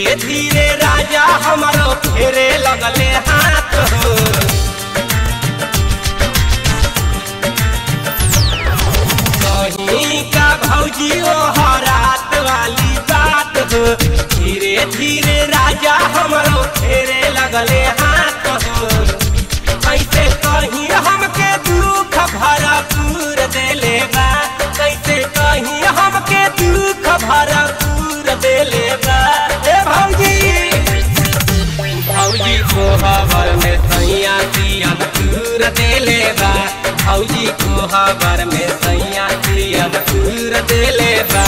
धीरे धीरे राजा हमारो फेरे लगले हाथ हो। कहीं का भौजी ओ रात वाली बात हो। धीरे धीरे राजा हमारो फेरे लगले हाथ हो। कैसे कहीं हमके दुख भरपूर देले बा। कैसे कहीं हमके दुख भरपूर देले बा। ए भौजी भौजी को हबर में सैया दियन दूर देले बा। भौजी को हबर में सैया दियन दूर देले बा।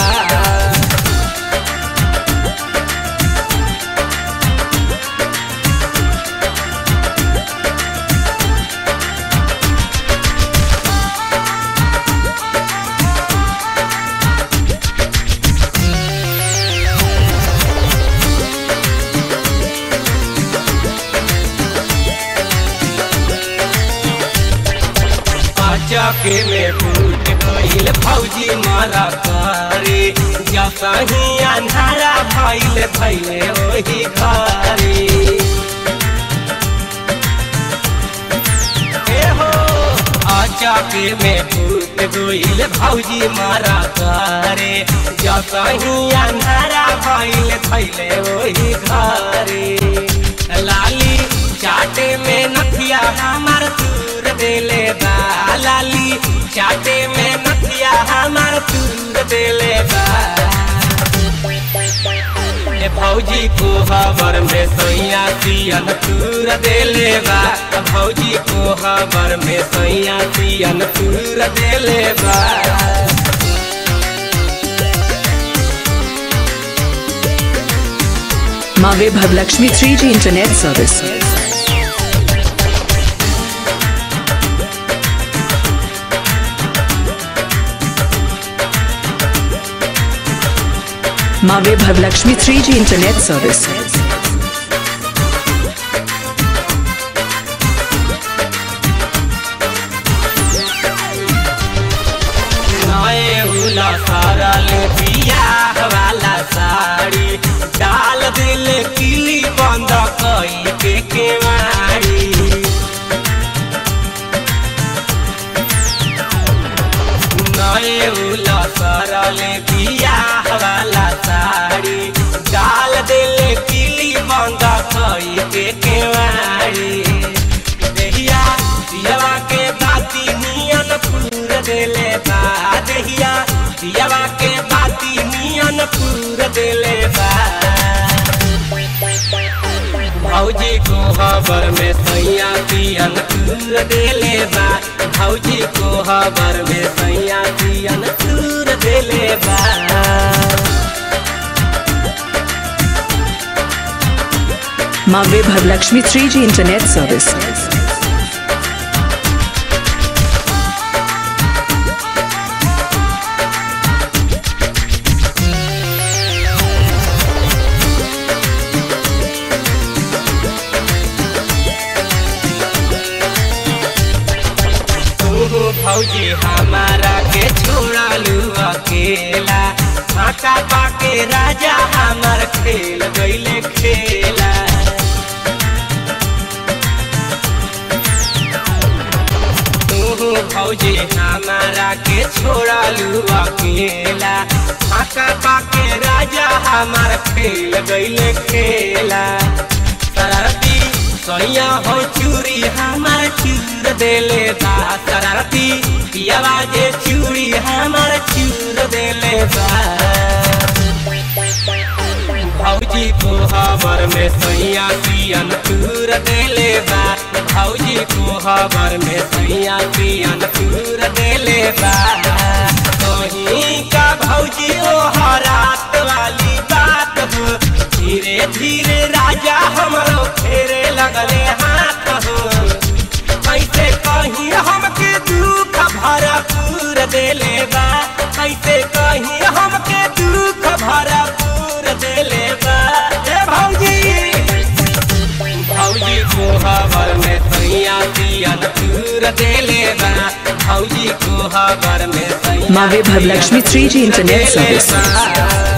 चके में फूट गईल भौजी मारा करे। जैसा ही अंधारा भइल भइले वही घरे। चके में फूट गईल भौजी मारा करे। जैसा ही अंधारा भइल भइले वही घरे। लाली चाटे में नथिया हमार दूर देले बा। लाली चाटे में नथिया हमार दूर देले बा। भौजी को हबर में सैया दियन दूर देले बा। भौजी को हबर में सैया दियन दूर देले बा। माँ वैभव लक्ष्मी 3G इंटरनेट सर्विस। माँ वैभव लक्ष्मी 3G इंटरनेट सर्विस। नए उला सारा ले बियाह वाला साड़ी। डाल दिल किली बंद कई के केवाड़ी। नए उला सारा ले बियाह वाला साड़ी। डाल दिल किली बंद कई के केवाड़ी। देहिया दियावा के बाती नियन पूर देले बा। देहिया दियावा के बाती नियन पूर देले बा। भौजी को हबर में सैया दियन दूर देले बा। भौजी को हबर में सैया दियन दूर देले बा। माँ वैभव लक्ष्मी 3G इंटरनेट सर्विस। भौजी हमारा के छोड़ा लू अकेला। फाका पाके राजा हमार खेल गईले खेला। तू भौजी हमारा के छोड़ा लू अकेला। फाका पाके राजा हमार खेल गईले खेला। शरारती सैया हो चूड़ी हमार चूर देले बा। शरारती पियावा जे चूड़ी हमार चूर देले बा। भौजी को हबर में सैया दियन दूर देले बा। भौजी को हबर में सैया दियन दूर देले बा। कहीं का भौजी ओ रात वाली बात हो। धीरे धीरे राजा हमारो फेरे लगले हाथ हो। कैसे कहीं हमके दुख भरपूर देले बा। कैसे कहीं हमके दुख भरपूर देले बा। ए भौजी भौजी को हबर में सैया दियन दूर देले बा। भौजी को हबर में सैया माँ वैभव लक्ष्मी 3G इंटरनेट सर्विस।